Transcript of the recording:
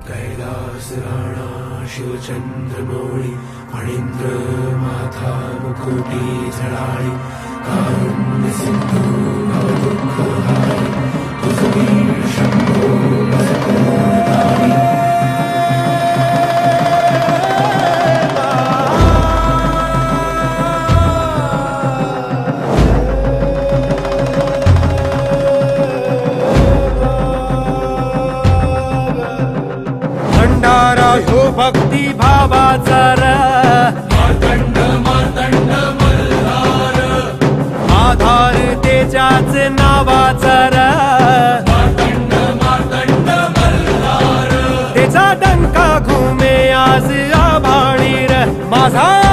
कैलास राणा शिवचंद्रमौळी फणींद्र माथा मुकुटी झळाळी कारुण्य सिंधू भवदुःखहारी तुझवीर शंभो बसकोरधारी भंडारा ह्यो भक्ती भावाचा मार्तंड मार्तंड मल्हार आधार त्याच्याच नावाचा मार्तंड मार्तंड मल्हार त्याचा डंका घुमे आज आभाळीर माझा